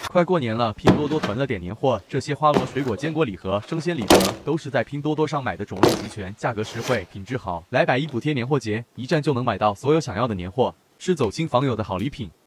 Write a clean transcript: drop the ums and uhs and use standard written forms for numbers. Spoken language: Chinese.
快过年了，拼多多囤了点年货，这些花螺、水果、坚果礼盒、生鲜礼盒都是在拼多多上买的，种类齐全，价格实惠，品质好。来110补贴年货节，一站就能买到所有想要的年货，是走亲访友的好礼品。